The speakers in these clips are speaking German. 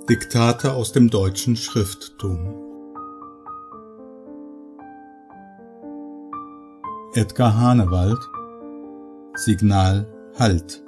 Diktate aus dem deutschen Schrifttum. Edgar Hanewald. Signal Halt.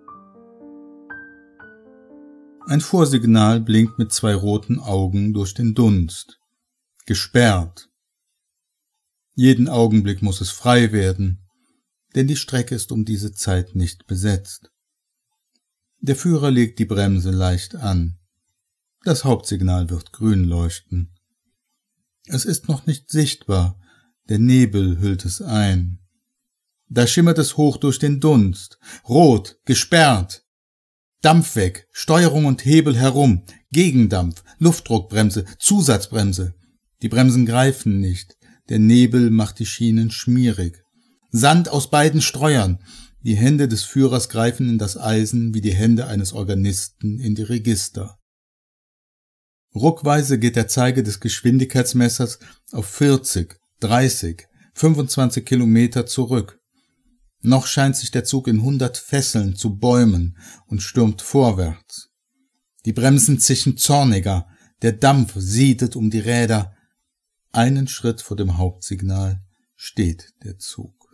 Ein Vorsignal blinkt mit zwei roten Augen durch den Dunst. Gesperrt. Jeden Augenblick muss es frei werden, denn die Strecke ist um diese Zeit nicht besetzt. Der Führer legt die Bremse leicht an. Das Hauptsignal wird grün leuchten. Es ist noch nicht sichtbar, der Nebel hüllt es ein. Da schimmert es hoch durch den Dunst. Rot, gesperrt. Dampf weg, Steuerung und Hebel herum, Gegendampf, Luftdruckbremse, Zusatzbremse. Die Bremsen greifen nicht, der Nebel macht die Schienen schmierig. Sand aus beiden Streuern. Die Hände des Führers greifen in das Eisen wie die Hände eines Organisten in die Register. Ruckweise geht der Zeiger des Geschwindigkeitsmessers auf 40, 30, 25 Kilometer zurück. Noch scheint sich der Zug in 100 Fesseln zu bäumen und stürmt vorwärts. Die Bremsen zischen zorniger, der Dampf siedet um die Räder. Einen Schritt vor dem Hauptsignal steht der Zug.